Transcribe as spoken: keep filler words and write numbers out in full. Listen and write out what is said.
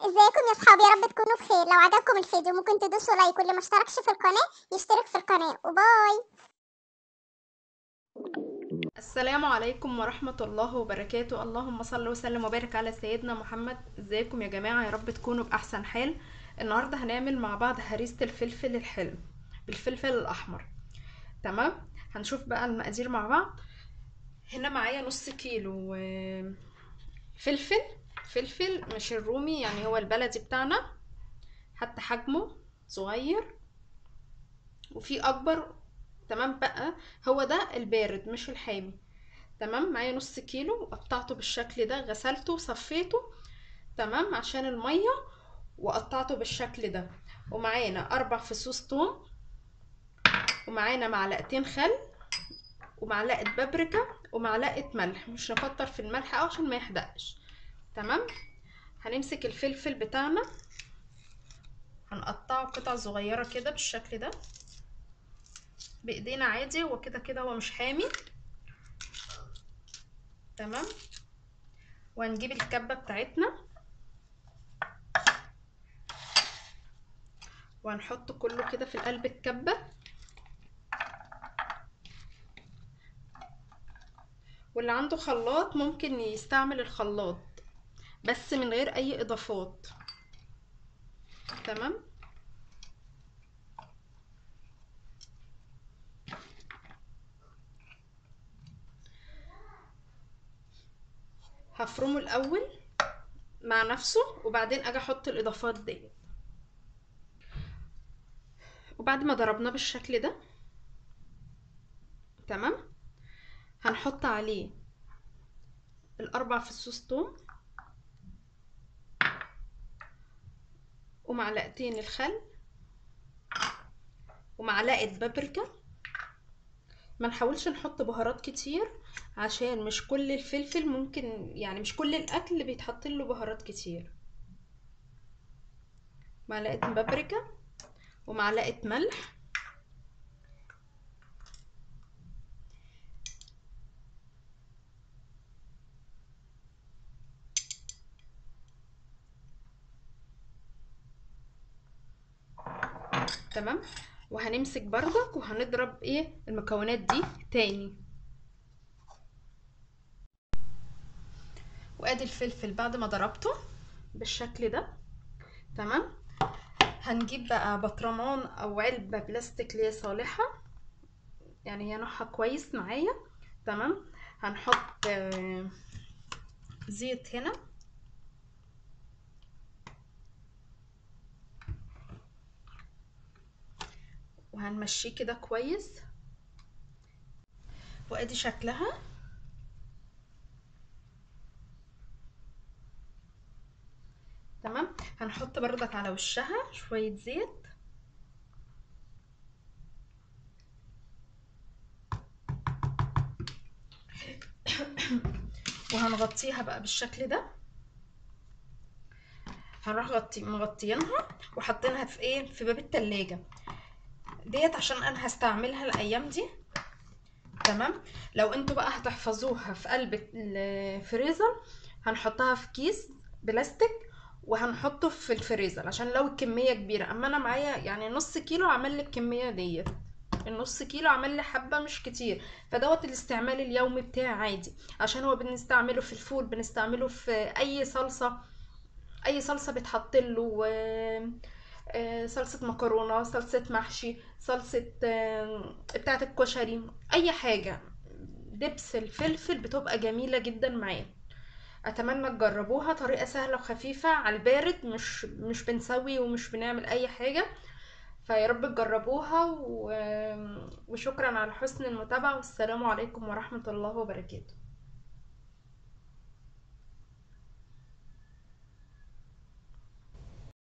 ازيكم يا اصحابي؟ يا رب تكونوا بخير. لو عجبكم الفيديو ممكن تدوسوا لايك، واللي ما اشتركش في القناة يشترك في القناة. وباي. السلام عليكم ورحمة الله وبركاته. اللهم صل وسلم وبارك على سيدنا محمد. ازيكم يا جماعة؟ يا رب تكونوا بأحسن حال. النهاردة هنعمل مع بعض هريسة الفلفل الحلو بالفلفل الأحمر. تمام. هنشوف بقى المقادير مع بعض. هنا معايا نص كيلو آه، فلفل فلفل مش الرومي، يعني هو البلدي بتاعنا، حتى حجمه صغير وفي أكبر. تمام بقى، هو ده البارد مش الحامي. تمام. معايا نص كيلو وقطعته بالشكل ده، غسلته وصفيته تمام عشان الميه، وقطعته بالشكل ده. ومعانا اربع فصوص توم، ومعانا معلقتين خل، ومعلقه بابريكا، ومعلقه ملح. مش نكتر في الملح أوي عشان ما يحدقش. تمام. هنمسك الفلفل بتاعنا، هنقطعه قطع صغيره كده بالشكل ده بايدينا عادي، وكده كده هو مش حامي. تمام. وهنجيب الكبه بتاعتنا وهنحط كله كده في قلب الكبه. واللي عنده خلاط ممكن يستعمل الخلاط بس من غير اي اضافات. تمام. هفرمه الاول مع نفسه وبعدين اجي احط الاضافات دي. وبعد ما ضربناه بالشكل ده تمام، هنحط عليه الاربع فصوص توم ومعلقتين الخل ومعلقه بابريكا. ما نحاولش نحط بهارات كتير عشان مش كل الفلفل ممكن، يعني مش كل الاكل بيتحط له بهارات كتير. معلقه بابريكا ومعلقه ملح. تمام. وهنمسك بردك وهنضرب ايه المكونات دي تاني. وادي الفلفل بعد ما ضربته بالشكل ده. تمام. هنجيب بقى بطرمان او علبة بلاستيك اللي هي صالحة، يعني هي نوعها كويس معايا. تمام. هنحط آه، زيت هنا، وهنمشيه كده كويس. وادي شكلها. تمام. هنحط بردك على وشها شوية زيت. وهنغطيها بقى بالشكل ده. هنروح غطي مغطيينها وحاطينها في ايه في باب التلاجة ديت عشان انا هستعملها الايام دي. تمام. لو انتوا بقى هتحفظوها في قلب الفريزر هنحطها في كيس بلاستيك وهنحطه في الفريزر عشان لو الكمية كبيرة. اما انا معايا يعني نص كيلو عمل لي الكمية ديت، النص كيلو عمل لي حبة مش كتير، فدوت الاستعمال اليومي بتاعي عادي. عشان هو بنستعمله في الفول، بنستعمله في اي صلصة، اي صلصة بتحط له آه، صلصة مكرونة، صلصة محشي، صلصة آه، بتاعة الكشري، اي حاجة. دبس الفلفل بتبقى جميلة جدا معاه. اتمنى تجربوها، طريقة سهلة وخفيفة على البارد، مش مش بنسوي ومش بنعمل اي حاجة. فيا رب تجربوها و... وشكرا على حسن المتابعة، والسلام عليكم ورحمة الله وبركاته.